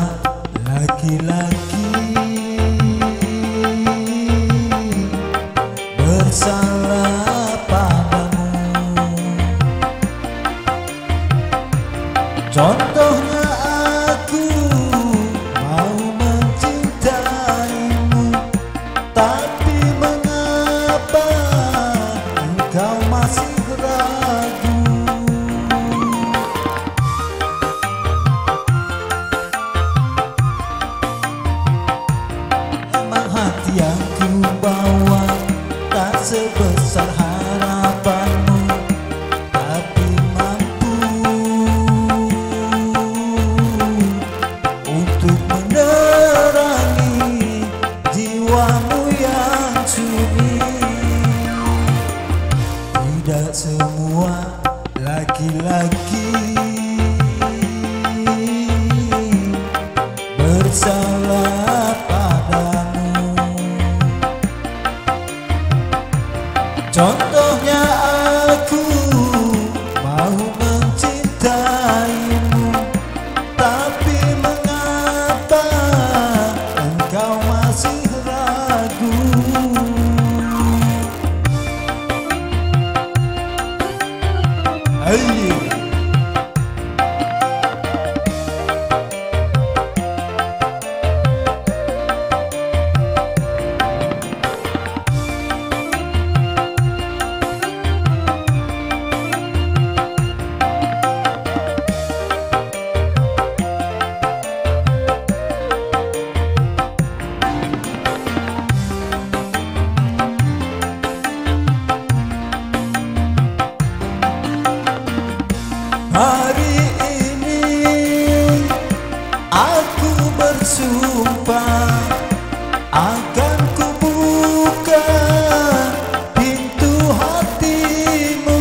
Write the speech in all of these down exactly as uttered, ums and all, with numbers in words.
laki-laki bersalah padamu. Contohnya aku mau mencintaimu, tapi mengapa engkau masih ragu? Emang hati yang ku bawa tak sebesar harapanmu, tapi mampu untuk menerangi jiwamu yang sunyi. Tidak semua laki-laki bersalah padamu. Contohnya aku mau mencintaimu, tapi mengapa engkau masih ragu? Hey. Hari ini aku bersumpah akan kubuka pintu hatimu.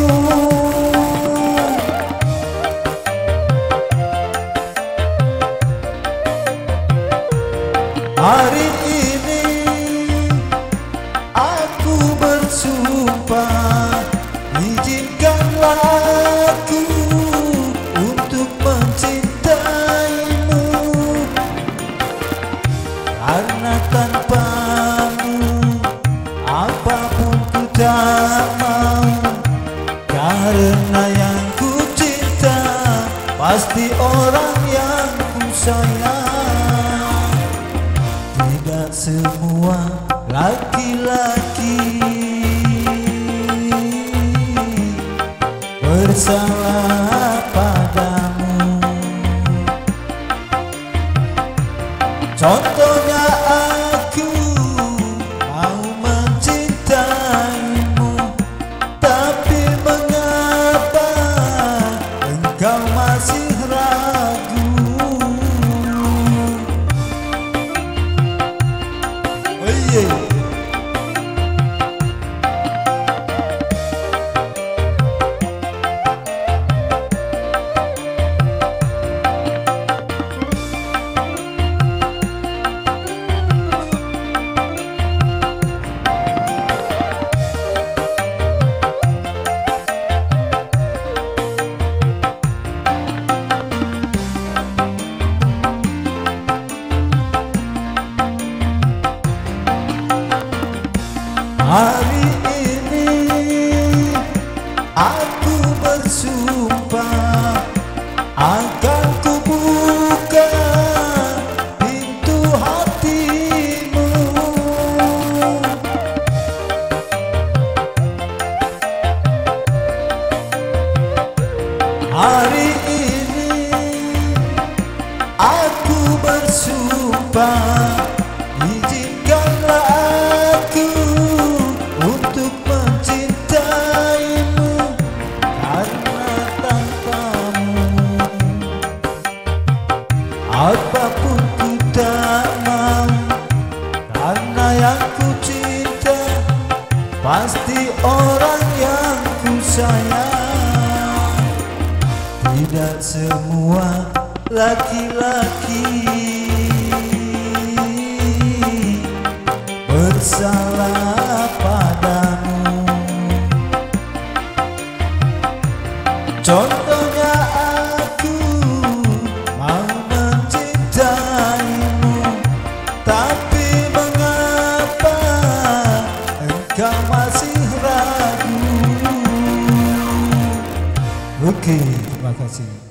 Hari ini aku bersumpah, izinkanlah aku untuk mencintaimu, karena tanpamu apapun ku tak mau. Karena yang ku cinta pasti orang yang ku sayang. Tidak semua laki-laki bersalah padamu. Contohnya aku mau mencintaimu, tapi mengapa engkau masih ragu? Oh yeah. Hari ini aku bersumpah akan kubuka pintu hatimu. Hari ini aku bersumpah, izinkanlah aku untuk mencintaimu, karena tanpamu apapun ku tak mau. Karena yang ku cinta pasti orang yang ku sayang. Tidak semua laki-laki bersalah padamu. Contohnya aku mau mencintai kasih. Terima kasih.